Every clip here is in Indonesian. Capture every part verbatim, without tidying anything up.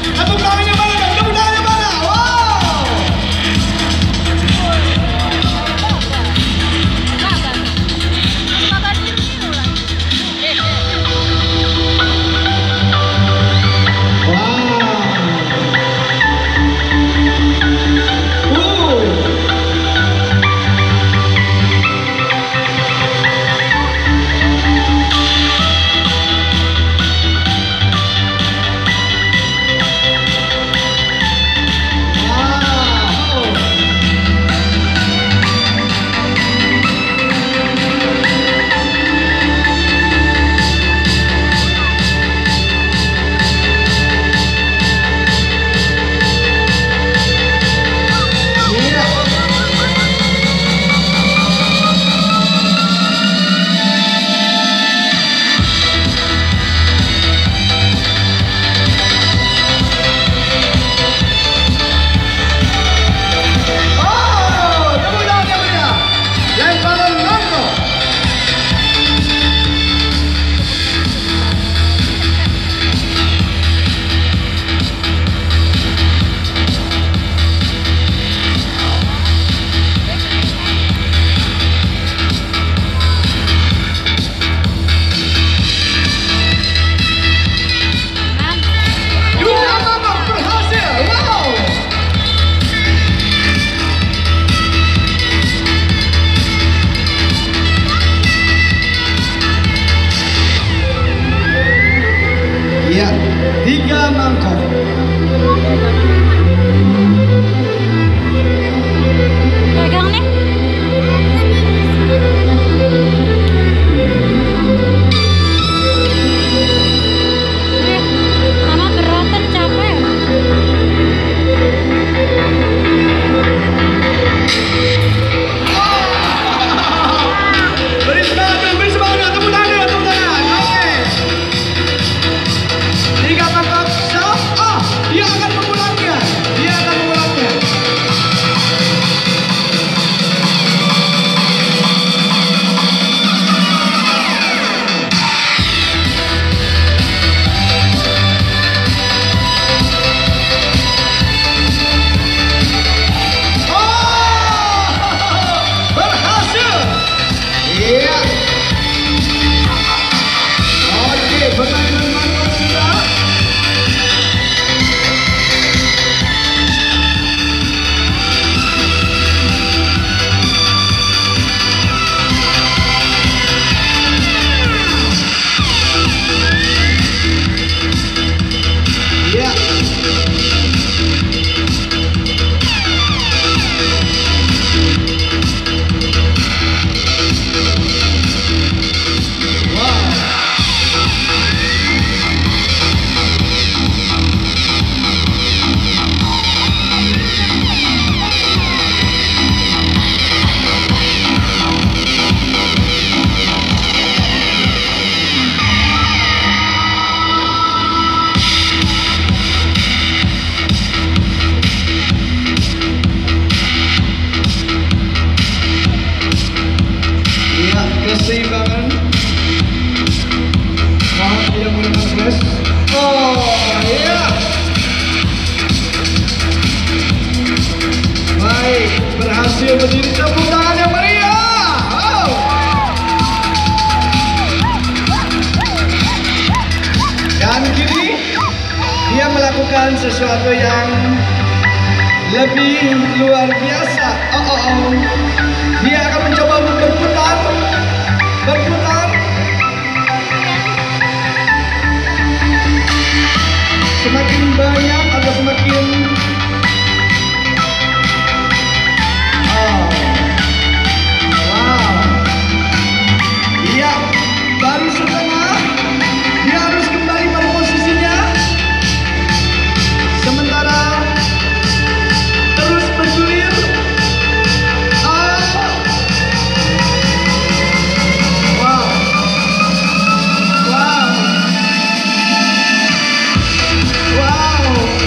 Tepuk tangannya mana dong? Tepuk tangannya mana? Wow! Tiga mangkok. Pegang nih. Eh, mama beratan capek. Beri semangat, beri semangat, tepuk tangan, tepuk tangan. Oke. Tiga mangkok. Siap. Ah, dia akan mengulangnya. Dia akan mengulangnya. Berhasil. Iya. Oke, permainan mangkok sudah. Iya. Wow. Iya, keseimbangan. Mohon tidak menggunakan flash. Oh, iya. Baik, berhasil berdiri. Tepuk tangan yang meriah. Oh. Dan kini dia melakukan sesuatu yang lebih luar biasa. Oh, oh, oh. Dia akan mencoba untuk berputar, berputar. Semakin banyak atau semakin oh, wow. Iya, baru setengah. Dia harus kembali pada posisinya. Sementara terus bergulir. Ah. Wow. Wow. Wow.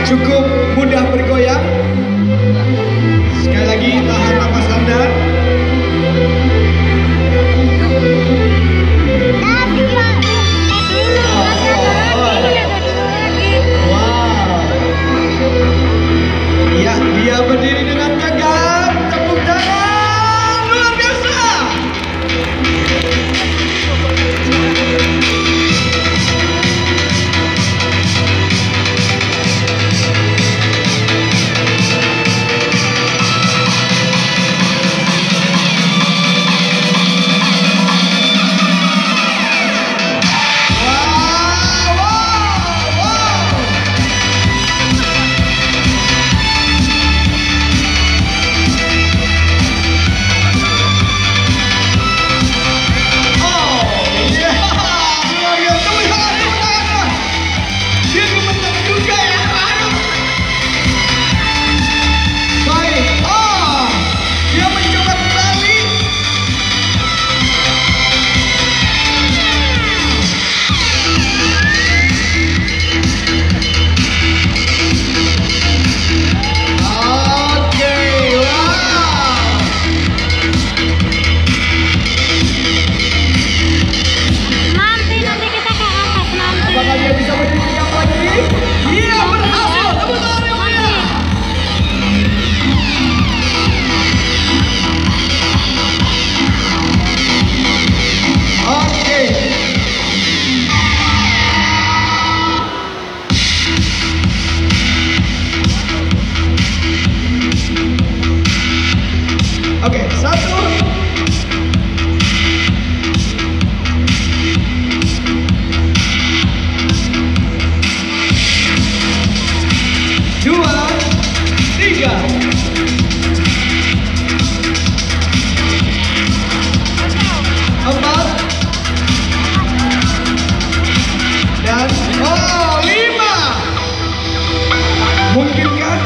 cukup mudah bergoyang. Sekali lagi tahan nafas Anda. Ya, dia berdiri dengan tegak. Tepuk tangan luar biasa. Oke, satu, dua, tiga, empat, dan oh lima. Mungkinkah?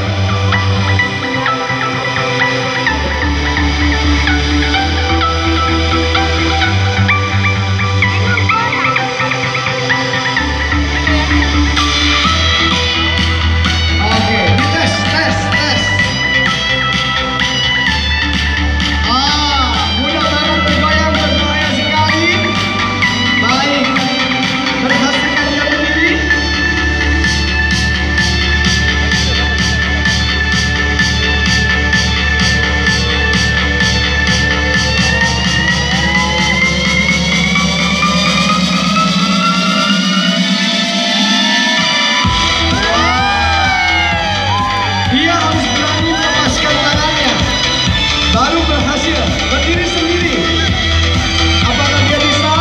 Dia harus berani melepaskan tangannya, baru berhasil berdiri sendiri. Apakah dia bisa?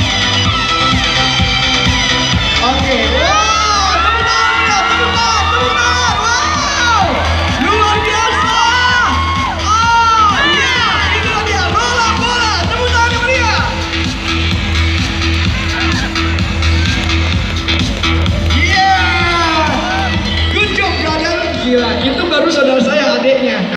Oke, wow, tepuk tangan, tepuk tangan, tepuk tangan, wow, luar biasa. Oh, iya, itulah dia, bola, bola, tepuk tangan yang meriah. Yeah, good job brother. Gila, itu baru saudara saya adiknya.